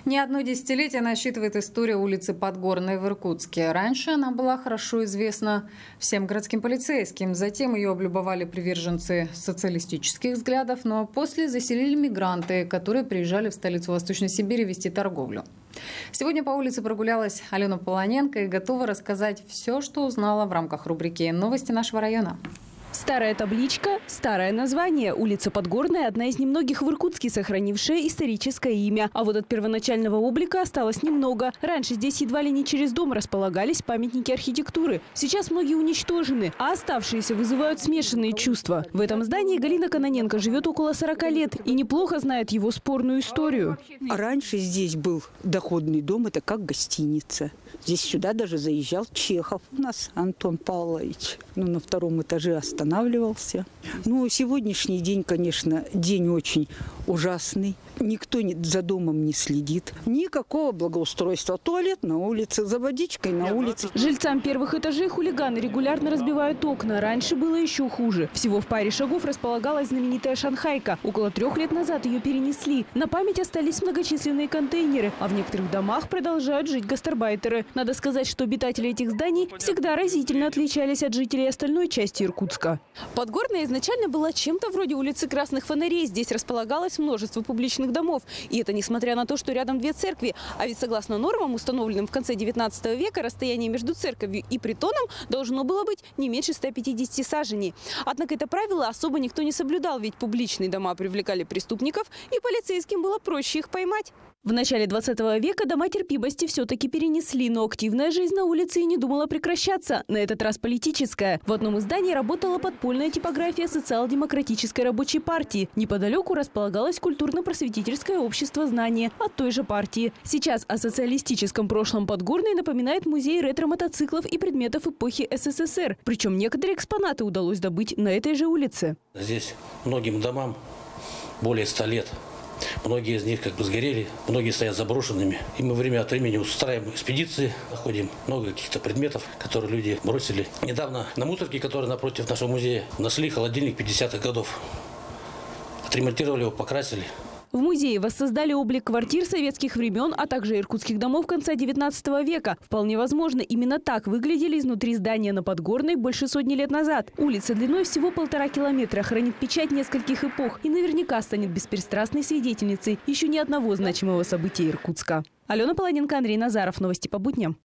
Не одно десятилетие насчитывает история улицы Подгорной в Иркутске. Раньше она была хорошо известна всем городским полицейским. Затем ее облюбовали приверженцы социалистических взглядов, но после заселили мигранты, которые приезжали в столицу Восточной Сибири вести торговлю. Сегодня по улице прогулялась Алена Полоненко и готова рассказать все, что узнала в рамках рубрики «Новости нашего района». Старая табличка, старое название. Улица Подгорная – одна из немногих в Иркутске, сохранившая историческое имя. А вот от первоначального облика осталось немного. Раньше здесь едва ли не через дом располагались памятники архитектуры. Сейчас многие уничтожены, а оставшиеся вызывают смешанные чувства. В этом здании Галина Кононенко живет около 40 лет и неплохо знает его спорную историю. Раньше здесь был доходный дом, это как гостиница. Здесь сюда даже заезжал Чехов у нас, Антон Павлович. На втором этаже останавливался. Сегодняшний день, конечно, день очень ужасный. Никто за домом не следит. Никакого благоустройства. Туалет на улице, за водичкой на улице. Жильцам первых этажей хулиганы регулярно разбивают окна. Раньше было еще хуже. Всего в паре шагов располагалась знаменитая шанхайка. Около 3 лет назад ее перенесли. На память остались многочисленные контейнеры, а в некоторых домах продолжают жить гастарбайтеры. Надо сказать, что обитатели этих зданий всегда разительно отличались от жителей остальной части Иркутска. Подгорная изначально была чем-то вроде улицы Красных Фонарей. Здесь располагалось множество публичных домов. И это несмотря на то, что рядом 2 церкви. А ведь согласно нормам, установленным в конце 19 века, расстояние между церковью и притоном должно было быть не меньше 150 саженей. Однако это правило особо никто не соблюдал, ведь публичные дома привлекали преступников, и полицейским было проще их поймать. В начале 20 века дома терпимости все-таки перенесли, но активная жизнь на улице и не думала прекращаться. На этот раз политическая. В одном из зданий работала подпольная типография социал-демократической рабочей партии. Неподалеку располагалось культурно-просветительское общество знания от той же партии. Сейчас о социалистическом прошлом Подгорной напоминает музей ретро-мотоциклов и предметов эпохи СССР. Причем некоторые экспонаты удалось добыть на этой же улице. Здесь многим домам более 100 лет. Многие из них сгорели, многие стоят заброшенными. И мы время от времени устраиваем экспедиции, находим много каких-то предметов, которые люди бросили. Недавно на мусорке, которая напротив нашего музея, нашли холодильник 50-х годов. Отремонтировали его, покрасили. В музее воссоздали облик квартир советских времен, а также иркутских домов конца 19 века. Вполне возможно, именно так выглядели изнутри здания на Подгорной больше сотни лет назад. Улица длиной всего 1,5 километра, хранит печать нескольких эпох и наверняка станет беспристрастной свидетельницей еще ни одного значимого события Иркутска. Алена Полоненко, Андрей Назаров. Новости по будням.